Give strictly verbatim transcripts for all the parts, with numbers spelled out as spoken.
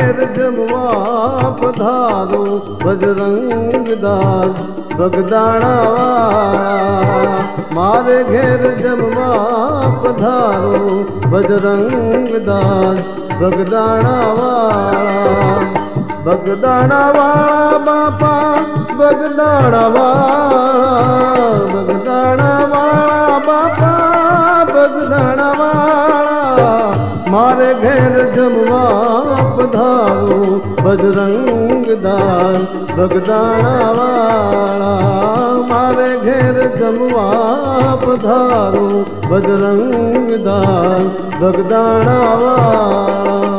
घेर जमवा पधारो बजरंग दास बगदाना वाला। मारे घेर जमवा पधारो बजरंग दास बगदाना वाला। बगदाना वाला बापा बगदाना वाला, बगदाना वाला बापा बगदाना वाला। मारे घेर जमवा पधारो बजरंग दास बगदाना वाला। मारे घेर जमवा पधारो बजरंग दास बगदाना वाला।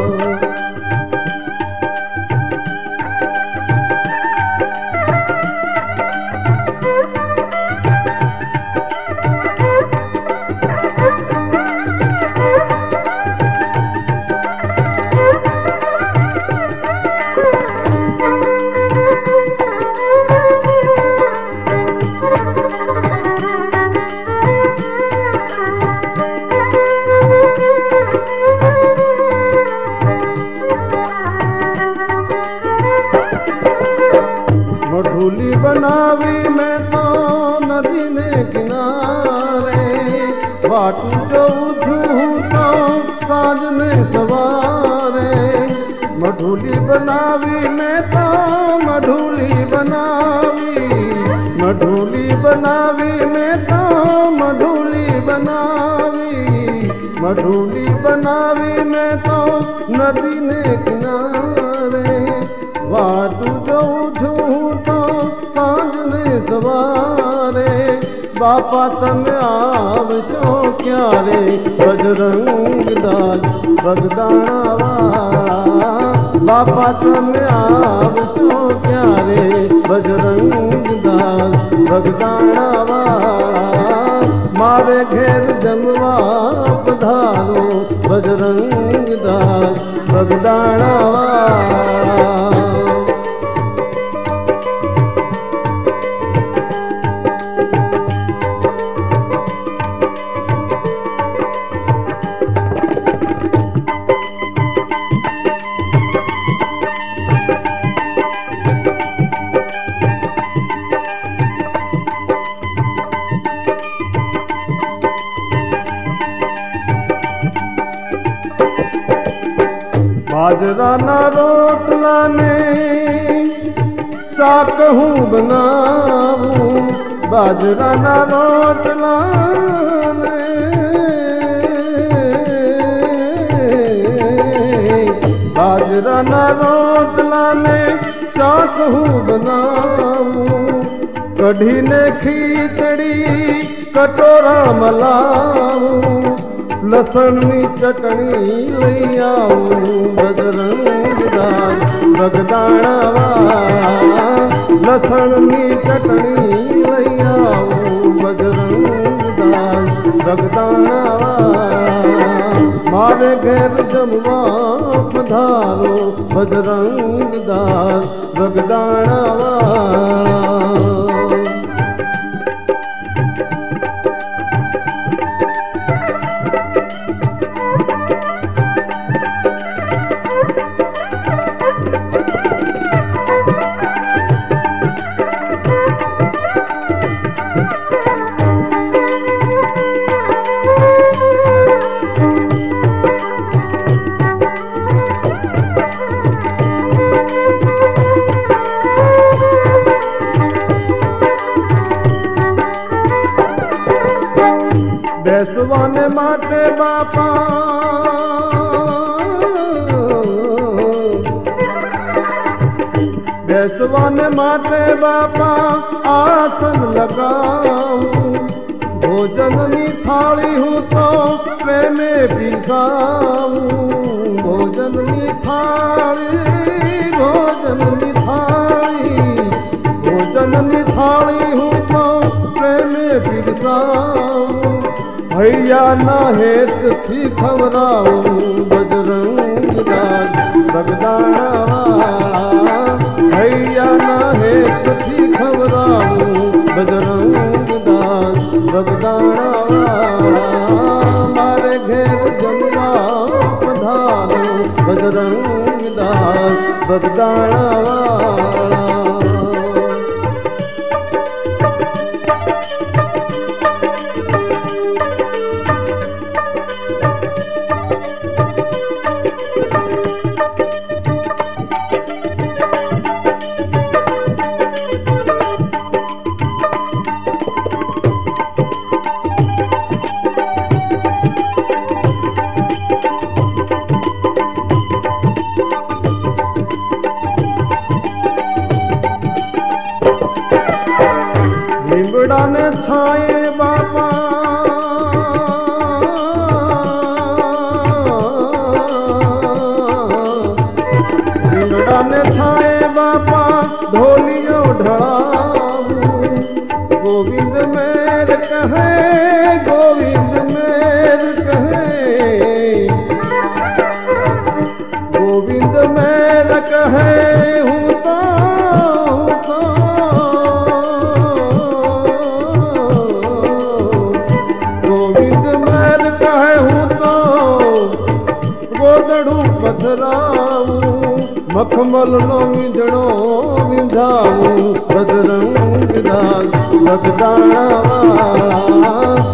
मढ़ूली बनावी मैं तो नदी ने किनारे, बाटू जो उठूं तो साज ने सवारे। मढ़ूली बनावी मैं तो मढ़ूली बनावी, मढ़ूली बनावी मैं तो मढ़ूली बनावी। मढ़ूली बनावी मैं तो नदी ने किनारे, बाटू जो उठूं तो सांझ ने सवारे। बापा तम आवशो क्यारे बजरंग दास बगदाना वाला। बापा तम आवशो क्यारे बजरंग दास बगदाना वाला। मारे घेर जमवा पधारो बजरंग दास बगदाना वाला। बाजरा ना रोटला ने शाक हूँ बनाऊं, बाजरा ना रोटला ने बाजरा ना रोटला ने शाक हूँ बनाऊं। कढ़ी ने खीचड़ी कटोरा मलाऊं, लसन नी चटनी लई आऊं बजरंग दास बगदाना वाला। लसन नी चटनी लई आऊं बजरंग दास बगदाना वाला। मारे घेर जमवा पधारो बजरंग दास बगदाना वाला। बेसवाने माटे बापा बेसवाने माटे बापा आसन लगाऊं। भोजन नी थाली हूँ तो प्रेमे पिसाऊं। भोजन नी थाली भोजन नी थाली भोजन नी थाली हूँ तो प्रेमे पिसाऊं। भैया ना हेत थी खबराऊं बजरंग दास बगदाना वाला। भैया ना हेत थी खबराऊं बजरंग दास बगदाना वाला। मारे घेर जमवा पधारो बजरंग दास बगदाणा वाला। लिंबड़ा ने छाए बाबा लिंबड़ा ने छाए बाबा ढोलियो ढड़ाऊ। गोविंद मेर कहे गोविंद मेर कहे गोविंद मेर कहे हूँ तो हूँ तो गोदड़ू पथराऊ मखमल नो विंजड़ो विंधाऊ। बजरंग दास बगदाणा वाला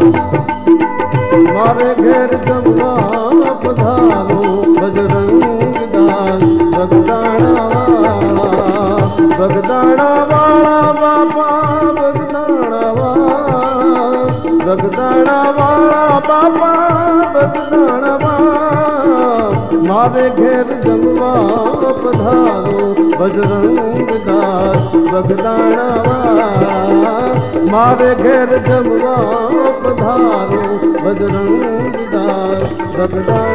मारे घेर जमवा पधारो। बजरंग दास बगदाणा वाला बगदाणा वाला बाबा बगदाणा वाला बगदाणा वाला बाबा बगदाणा वाला मारे घेर जमवा पधारो। बजरंग दास बगदाणा वाला मारे घेर जमवा पधारो। बजरंग दास बगदाणा